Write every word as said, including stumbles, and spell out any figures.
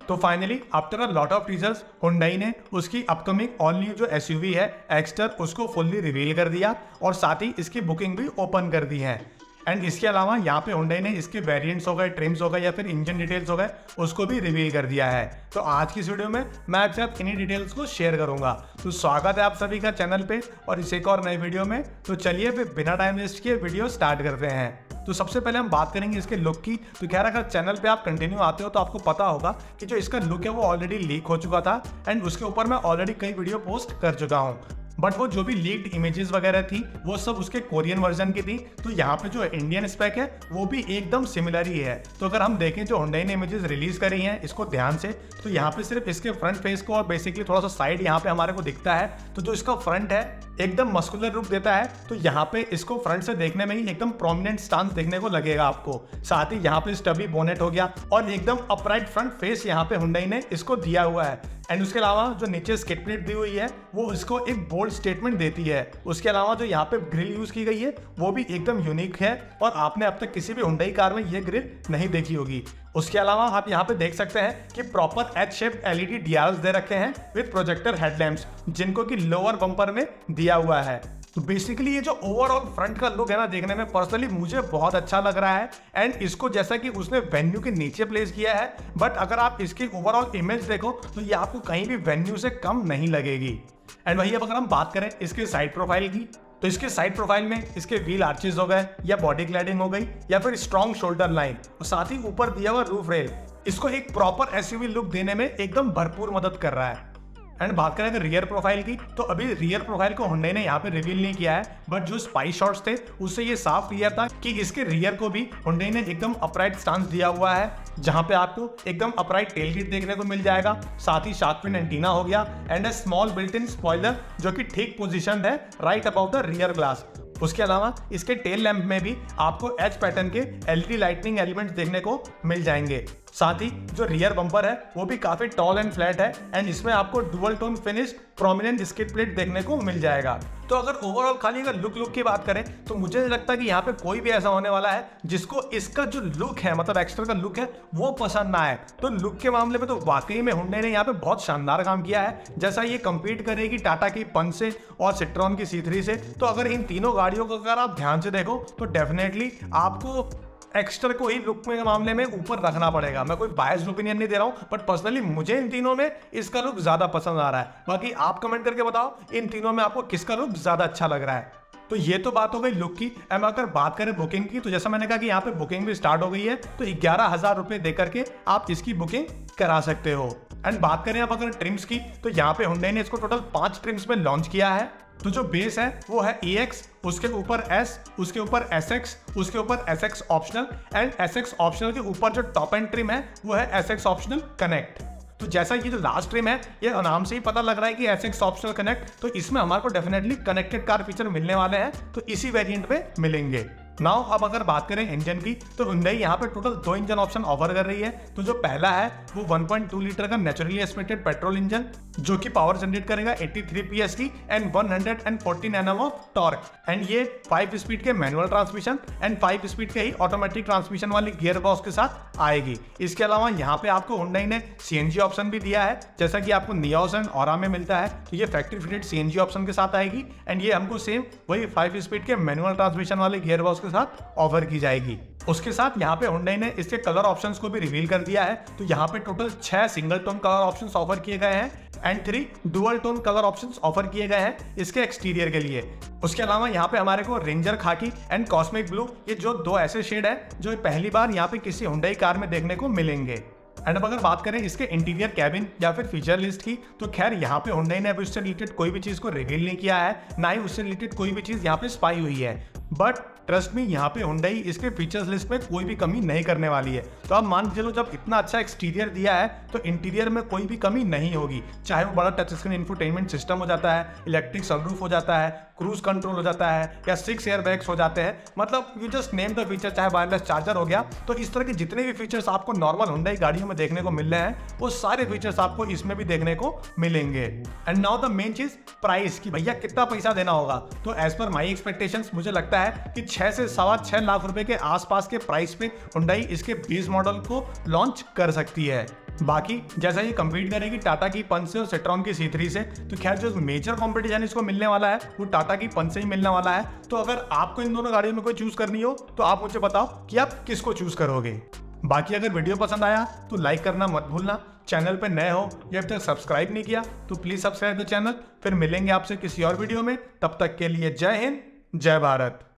तो finally after a lot of teasers Hyundai ने उसकी अपकमिंग ऑल न्यू जो एसयूवी है एक्स्टर उसको फुल्ली रिवील कर दिया और साथ ही इसकी बुकिंग भी ओपन कर दी है। एंड इसके अलावा यहाँ पे हुंडई ने इसके वेरिएंट्स हो गए, ट्रिम्स हो गए या फिर इंजन डिटेल्स हो गए, उसको भी रिवील कर दिया है। तो आज की इस वीडियो में मैं आपके साथ इन्हीं डिटेल्स को शेयर करूंगा। तो स्वागत है आप सभी का चैनल पे और इस एक और नए वीडियो में। तो चलिए फिर बिना टाइम वेस्ट किए वीडियो स्टार्ट करते हैं। तो सबसे पहले हम बात करेंगे इसके लुक की। तो खैर अगर चैनल पे आप कंटिन्यू आते हो तो आपको पता होगा कि जो इसका लुक है वो ऑलरेडी लीक हो चुका था एंड उसके ऊपर मैं ऑलरेडी कई वीडियो पोस्ट कर चुका हूँ। बट वो जो भी लीक्ड इमेजेस वगैरह थी वो सब उसके कोरियन वर्जन की थी। तो यहाँ पे जो इंडियन स्पेक है वो भी एकदम सिमिलर ही है। तो अगर हम देखें जो हुंडई ने इमेजेस रिलीज करी हैं इसको ध्यान से, तो यहाँ पे सिर्फ इसके फ्रंट फेस को और बेसिकली थोड़ा सा साइड यहाँ पे हमारे को दिखता है। तो जो इसका फ्रंट है एकदम मस्कुलर रूप देता है। तो यहाँ पे इसको फ्रंट से देखने में ही एकदम प्रोमिनेंट स्टांस देखने को लगेगा आपको। साथ ही यहाँ पे स्टबी बोनेट हो गया और एकदम अपराइट फ्रंट फेस यहाँ पे हुंडई ने इसको दिया हुआ है। एंड उसके अलावा जो नीचे स्किड प्लेट दी हुई है वो इसको एक बोल्ड स्टेटमेंट देती है। उसके अलावा जो यहाँ पे ग्रिल यूज की गई है वो भी एकदम यूनिक है और आपने अब तक किसी भी हुंडई कार में ये ग्रिल नहीं देखी होगी। उसके अलावा आप यहाँ पे देख सकते हैं कि proper H shape LED DRLs दे रखे हैं विद प्रोजेक्टर हेडलैम्प्स जिनको कि लोअर बम्पर में दिया हुआ है। तो बेसिकली ये जो ओवरऑल फ्रंट का लुक है ना, देखने में पर्सनली मुझे बहुत अच्छा लग रहा है। एंड इसको जैसा कि उसने वेन्यू के नीचे प्लेस किया है, बट अगर आप इसकी ओवरऑल इमेज देखो तो ये आपको कहीं भी वेन्यू से कम नहीं लगेगी। एंड वही अब अगर हम बात करें इसके साइड प्रोफाइल की, तो इसके साइड प्रोफाइल में इसके व्हील आर्चेस हो गए या बॉडी क्लैडिंग हो गई या फिर स्ट्रॉन्ग शोल्डर लाइन और साथ ही ऊपर दिया हुआ रूफ रेल इसको एक प्रॉपर एसयूवी लुक देने में एकदम भरपूर मदद कर रहा है। एंड बात करें अगर रियर प्रोफाइल की, तो अभी रियर प्रोफाइल को हुंडई ने यहाँ पे रिवील नहीं किया है, बट जो स्पाई शॉट्स थे उससे ये साफ क्लियर था कि इसके रियर को भी हुंडई ने एकदम अपराइट स्टांस दिया हुआ है, जहां पे आपको एकदम अपराइट टेलगेट देखने को मिल जाएगा। साथ ही शार्क फिन एंटीना हो गया and a small built in spoiler जो कि ठीक पोजीशन है right about the rear glass. उसके अलावा इसके टेल लैंप में भी आपको एच पैटर्न के एलईडी लाइटनिंग एलिमेंट्स देखने को मिल जाएंगे। साथ ही जो रियर बम्पर है वो भी काफी टॉल एंड फ्लैट है एंड इसमें आपको dual tone finish prominent skid plate देखने को मिल जाएगा। तो अगर ओवरऑल खाली अगर लुक लुक की बात करें तो मुझे नहीं लगता कि यहाँ पे कोई भी ऐसा होने वाला है जिसको इसका जो लुक है, मतलब एक्स्ट्रा का लुक है, वो पसंद ना आए। तो लुक के मामले में तो वाकई में हुंडई ने यहाँ पे बहुत शानदार काम किया है। जैसा ये कम्पीट करेगी टाटा की पंच से और सिट्रॉन की सी थ्री से, तो अगर इन तीनों गाड़ियों को अगर आप ध्यान से देखो तो डेफिनेटली आपको एक्स्टर को ही लुक में मामले में ऊपर रखना पड़ेगा। मैं कोई बायस्ड ओपिनियन नहीं दे रहा हूं, बट पर्सनली मुझे इन तीनों में इसका लुक ज्यादा पसंद आ रहा है। बाकी आप कमेंट करके बताओ इन तीनों में आपको किसका लुक ज्यादा अच्छा लग रहा है। तो ये तो बात हो गई लुक की। एम अगर बात करें बुकिंग की, तो जैसा मैंने कहा कि यहाँ पे बुकिंग भी स्टार्ट हो गई है, तो ग्यारह हजार रुपए देकर के आप इसकी बुकिंग करा सकते हो। एंड बात करें आप अगर ट्रिम्स की, तो यहाँ पे हुंडई ने इसको टोटल पांच ट्रिम्स में लॉन्च किया है। तो जो बेस है वो है ई एक्स, उसके ऊपर S, उसके ऊपर एस एक्स, उसके ऊपर S X optional and S X optional के ऊपर जो टॉप एंड ट्रिम है वो है एस एक्स ऑप्शनल कनेक्ट। तो जैसा ये जो लास्ट ट्रिम है ये नाम से ही पता लग रहा है कि एस एक्स ऑप्शनल कनेक्ट, तो इसमें हमारे को डेफिनेटली कनेक्टेड कार फीचर मिलने वाले हैं, तो इसी वेरिएंट पे मिलेंगे। नाउ अब अगर बात करें इंजन की, तो हुंडई यहाँ पे टोटल दो इंजन ऑप्शन ऑफर कर रही है। तो जो पहला है वो वन पॉइंट टू लीटर का नेचुरली एस्पिरेटेड पेट्रोल इंजन जो कि पावर जनरेट करेगा तिरासी पी एस की and one fourteen N M of torque. And ये फाइव स्पीड के manual transmission and five speed के ही ऑटोमेटिक ट्रांसमिशन वाली गियर बॉक्स के साथ आएगी। इसके अलावा यहाँ पे आपको हुंडई ने सीएनजी ऑप्शन भी दिया है, जैसा कि आपको नियोस एंड ऑरा में मिलता है। तो ये फैक्ट्री फिटेड सीएनजी ऑप्शन के साथ आएगी एंड ये हमको सेम वही फाइव स्पीड के मैनुअल ट्रांसमिशन वाले गियर बॉक्स के साथ ऑफर की जाएगी। उसके साथ यहाँ पे हुंडई ने इसके कलर ऑप्शंस को भी रिवील कर दिया है। तो यहाँ पे टोटल छह single tone colour options offer किए गए हैं and three dual tone colour options offer किए गए हैं इसके एक्सटीरियर के लिए। उसके अलावा यहाँ पे हमारे को रेंजर खाकी एंड कॉस्मिक ब्लू, ये जो दो ऐसे शेड है जो पहली बार यहाँ पे किसी हुंडई कार में देखने को मिलेंगे। एंड अब अगर बात करें इसके इंटीरियर कैबिन या फिर फीचर लिस्ट की, तो खैर यहाँ पे हुंडई ने अभी उससे रिलेटेड कोई भी चीज को रिवील नहीं किया है, ना ही उससे रिलेटेड कोई भी चीज यहाँ पे स्पाई हुई है। बट ट्रस्ट मी, यहाँ पे हुंडई इसके फीचर्स लिस्ट में कोई भी कमी नहीं करने वाली है। तो आप मान चलो जब इतना अच्छा एक्सटीरियर दिया है तो इंटीरियर में कोई भी कमी नहीं होगी, चाहे वो बड़ा टच स्क्रीन इंफोटेनमेंट सिस्टम हो जाता है, इलेक्ट्रिक सनरूफ हो जाता है, क्रूज कंट्रोल हो जाता है या सिक्स एयर बैग्स हो जाते हैं, मतलब you just name the feature, चाहे वायरलेस चार्जर हो गया। तो इस तरह के जितने भी फीचर्स आपको नॉर्मल हुंडई गाड़ियों में देखने को मिल रहे हैं वो सारे फीचर्स आपको इसमें भी देखने को मिलेंगे। एंड नाउ द मेन चीज प्राइस की, भैया कितना पैसा देना होगा। तो एज पर माई एक्सपेक्टेशंस मुझे लगता है कि छह से सवा छह लाख रुपए के आसपास के प्राइस पे हुंडई इसके बेस मॉडल को लॉन्च कर सकती है। बाकी जैसा ये कम्पीट करेगी टाटा की पंच से और सेट्रॉन की सी थ्री से, तो खैर जो मेजर कंपटीशन इसको मिलने वाला है वो टाटा की पंच से ही मिलने वाला है। तो अगर आपको इन दोनों गाड़ियों में कोई चूज करनी हो तो आप मुझे बताओ कि आप किसको चूज करोगे। बाकी अगर वीडियो पसंद आया तो लाइक करना मत भूलना। चैनल पर नए हो या अभी तक सब्सक्राइब नहीं किया तो प्लीज सब्सक्राइब द चैनल। फिर मिलेंगे आपसे किसी और वीडियो में, तब तक के लिए जय हिंद, जय भारत।